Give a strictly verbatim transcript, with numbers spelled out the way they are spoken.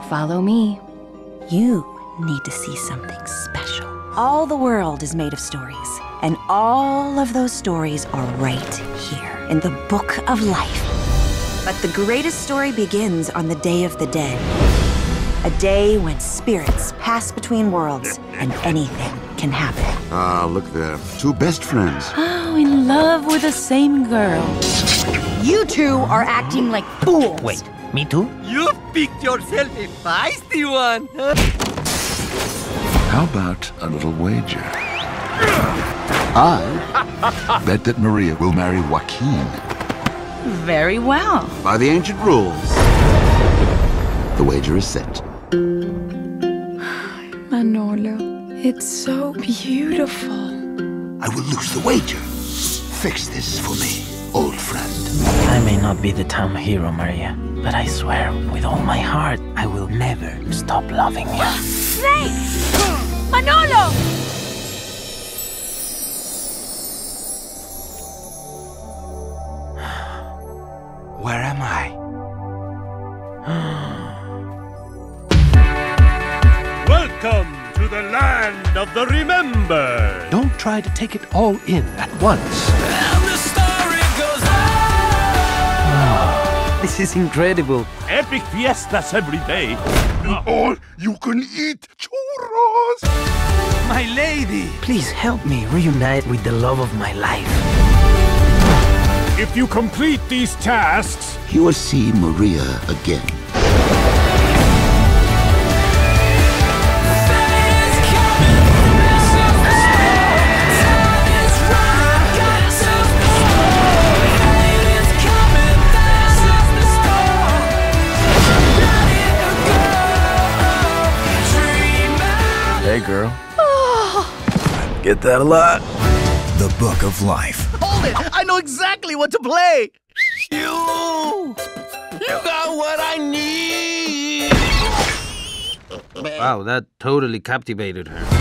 Follow me. You need to see something special. All the world is made of stories, and all of those stories are right here in the Book of Life. But the greatest story begins on the Day of the Dead. A day when spirits pass between worlds and anything can happen. Ah, look there. Two best friends. Oh, in love with the same girl. You two are acting like fools. Wait, me too? You picked yourself a feisty one. How about a little wager? I bet that Maria will marry Joaquin. Very well. By the ancient rules. The wager is set. Manolo, it's so beautiful. I will lose the wager. Fix this for me, old friend. I may not be the town hero, Maria, but I swear with all my heart, I will never stop loving you. Snake! Manolo! Where am I? Welcome to the land of the remembered. Don't try to take it all in at once. And the story goes on. This is incredible. Epic fiestas every day. All you can eat churros. My lady! Please help me reunite with the love of my life. If you complete these tasks, You will see Maria again. Hey, girl. Get that a lot. The Book of Life. Hold it! I know exactly what to play! You! You got what I need! Wow, that totally captivated her.